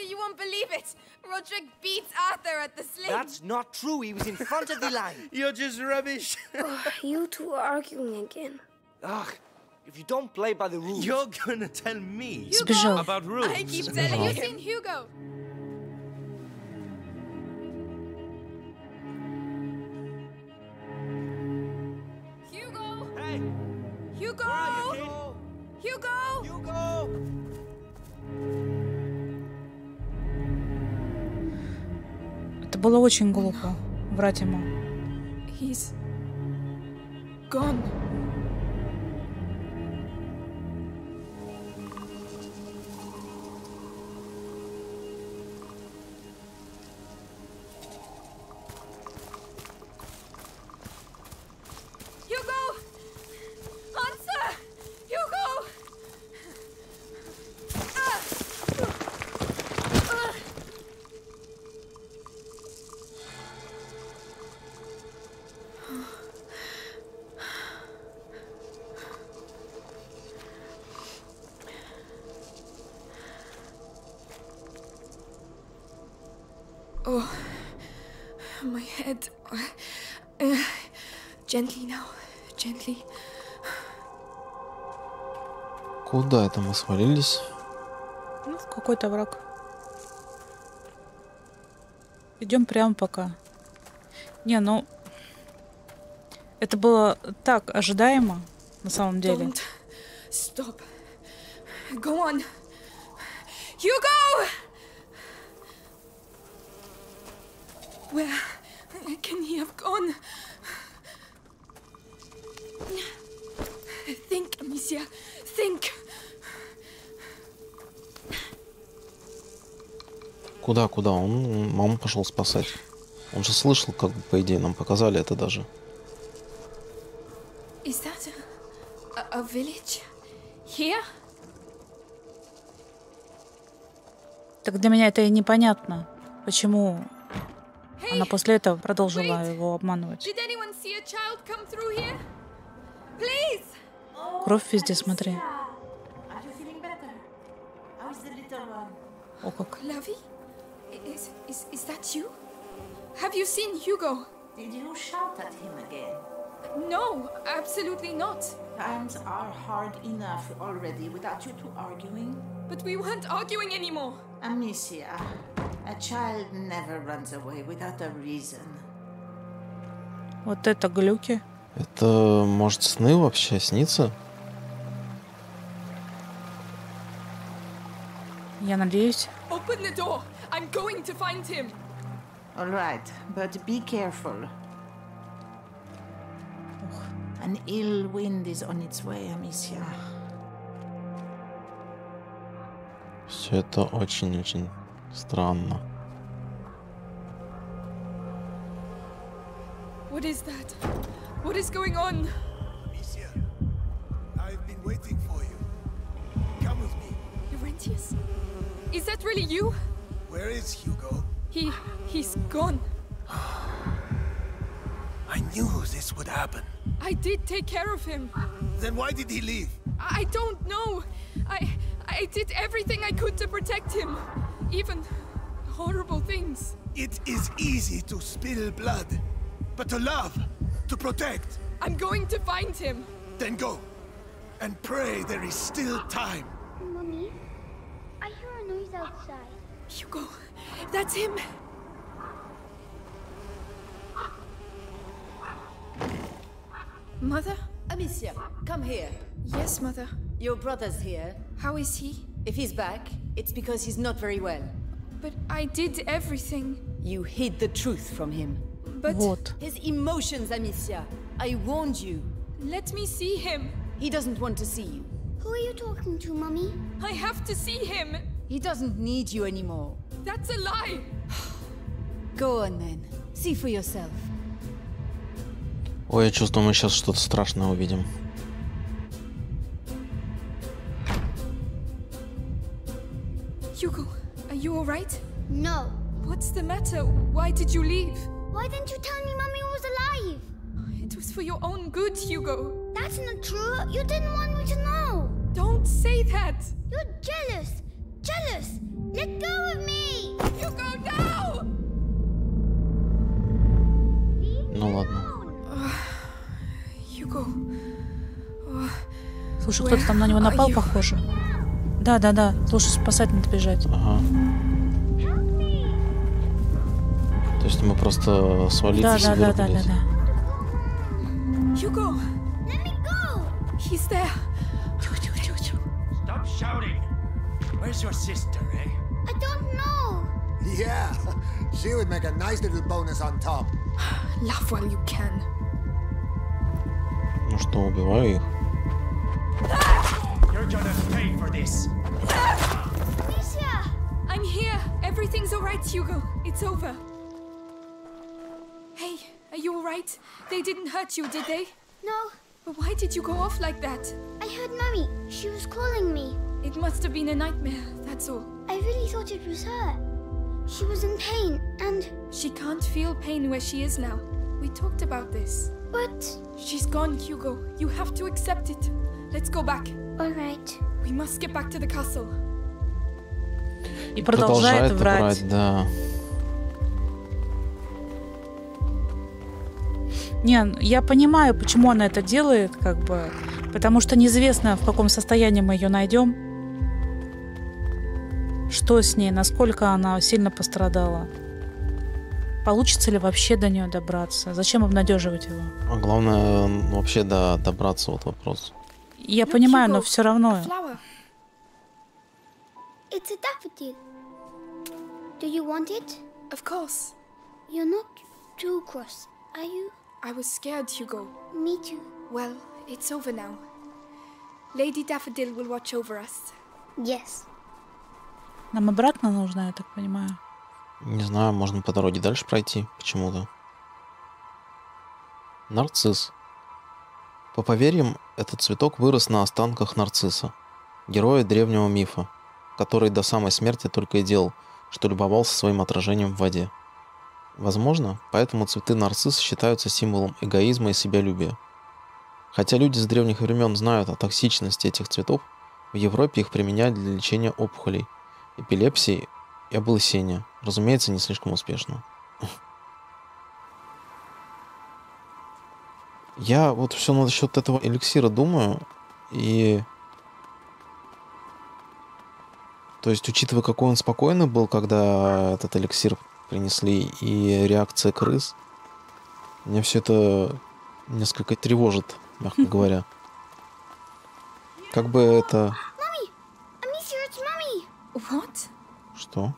Mister, you won't believe it. Roderick beats Arthur at the sling. That's not true. He was in front of the line. You're just rubbish. You two are arguing again. Ugh, if you don't play by the rules... You're gonna tell me Сбежал. about rules. I keep telling you. You've seen Hugo. Hugo! Hey! Hugo! Where are you, kid? Hugo! Hugo! Это было очень глупо. Врать ему. He's gone. Hugo! Answer! Hugo! Oh, my head. Gently now, gently. Куда это мы свалились? Ну, в какой-то враг. Идем прямо пока. Не, ну... Это было так ожидаемо, на самом деле. Don't stop. Go on. Hugo! Where can he have gone? Think, Amicia. Think. Куда? Он маму пошел спасать. Он же слышал, как бы, по идее, нам показали это даже. Is that a village? Here? Так для меня это и непонятно. Почему она после этого продолжила его обманывать. Did anyone see a child come through here? Please! Кровь везде, смотри. Are you feeling better? How is the little one? О, как. Lavi? Is that you? Have you seen Hugo? Did you shout at him again? No, absolutely not. Times are hard enough already without you two arguing. But we weren't arguing anymore. Amicia, a child never runs away without a reason. Вот это глюки. Это, может, сны вообще снится? Я надеюсь. Open the door. I'm going to find him. All right, but be careful. An ill wind is on its way, Amicia. Все это очень-очень странно. What is that? What is going on? Amicia, I've been waiting for you. Come with me. Laurentius? Is that really you? Where is Hugo? He's gone. I knew this would happen. I did take care of him. Then why did he leave? I don't know. I did everything I could to protect him. Even horrible things. It is easy to spill blood, but to love, to protect. I'm going to find him. Then go, and pray there is still time. Mommy, I hear a noise outside. Hugo, that's him. Mother? Amicia, come here. Yes, Mother. Your brother's here. How is he? If he's back, it's because he's not very well. But I did everything. You hid the truth from him. But Вот. His emotions, Amicia. I warned you. let me see him. He doesn't want to see you. Who are you talking to, Mummy? I have to see him. He doesn't need you anymore. That's a lie. Go on then. See for yourself. Ой, я чувствую, мы сейчас что-то страшное увидим. Hugo, are you all right? No. What's the matter? Why did you leave? Why didn't you tell me Mummy was alive? It was for your own good, Hugo. That's not true. You didn't want me to know. Don't say that. You're jealous. Jealous. Let go of me! Hugo, no! Ну ладно. Hugo. Слушай, кто-то там на него напал, похоже. Да. Слушай, спасать надо бежать. Ага. То есть мы просто свалиться Да. Hugo! Let me go! He's there. Тихо. Stop shouting. Where's your sister, eh? I don't know. Yeah, she would make a nice little bonus on top. Laugh while you can. Ну что, убиваю их? You're gonna pay for this. Amicia! I'm here. Everything's alright, Hugo. It's over. Hey, are you alright? They didn't hurt you, did they? No, But why did you go off like that? I heard Mummy. She was calling me. It must have been a nightmare, that's all. I really thought it was her. She was in pain and... She can't feel pain where she is now. We talked about this. But... She's gone, Hugo. You have to accept it. Let's go back. Alright. We must get back to the castle. И продолжает врать. Да. Не, я понимаю, почему она это делает, как бы, потому что неизвестно, в каком состоянии мы ее найдем, что с ней, насколько она сильно пострадала, получится ли вообще до нее добраться, зачем обнадеживать его. А главное, вообще добраться, вот вопрос. Я понимаю, но все равно. Flower. It's a daffodil. Do you want it? Of course. You're not too cross, are you? I was scared, Hugo. Me too. Well, it's over now. Lady Daffodil will watch over us. Yes. Нам обратно нужно, я так понимаю. Не знаю, можно по дороге дальше пройти почему-то. Нарцисс. По поверьям, этот цветок вырос на останках нарцисса, героя древнего мифа, который до самой смерти только и делал, что любовался своим отражением в воде. Возможно, поэтому цветы нарцисса считаются символом эгоизма и себялюбия. Хотя люди с древних времен знают о токсичности этих цветов, в Европе их применяют для лечения опухолей, эпилепсии и облысения. Разумеется, не слишком успешно. Я вот все насчет этого эликсира думаю, и... То есть, учитывая, какой он спокойный был, когда этот эликсир принесли, и реакция крыс, меня все это несколько тревожит, мягко говоря. Как бы это... Mummy! Amicia, it's Mummy! What? Что?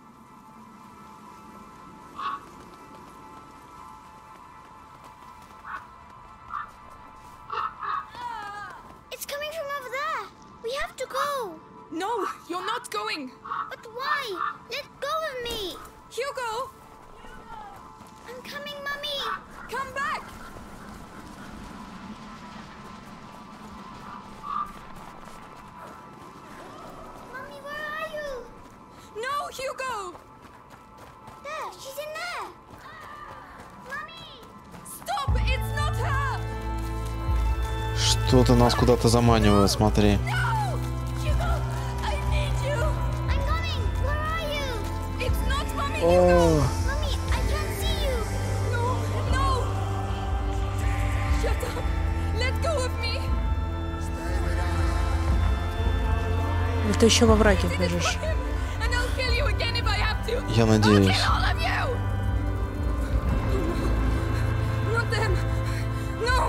It's coming from over there. We have to go. No, you're not going. But why? Let go of me. Hugo! I'm coming, Mummy. Come back! Mummy, where are you? No, Hugo! There, she's in there. Mummy! Stop! It's not her! Что-то нас куда-то заманивает, смотри. No! Hugo! I need you! I'm coming. Where are you? It's not Mommy, Hugo! Mummy, I can't see you. No! No! Shut up! Let go of me! Или ты еще во враге Did it бежишь? for him, and I'll kill you again if I have to! Я надеюсь. I'll kill all of you! Not them! No!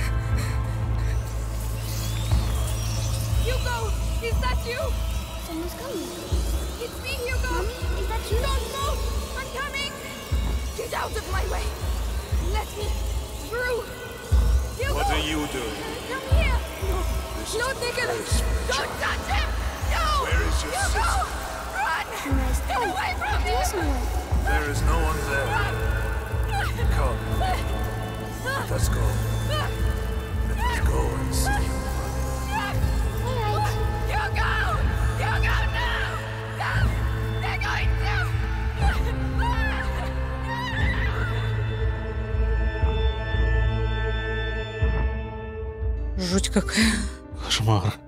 Hugo! Is that you? Someone's coming. It's me, Hugo! Mummy, is that you? Don't move! I'm coming! Get out of my way! Let me through! Hugo! What are you doing? Come here! No! This No, is Nicholas! very Don't touch him! No! Where is your Hugo! sister? Run! Nice. Get away from me! There's no one. There is no one there. Come, let us go. Let us go and see. All right. Hugo! Hugo, no! No! They're going to! Жуть какая. Кошмар.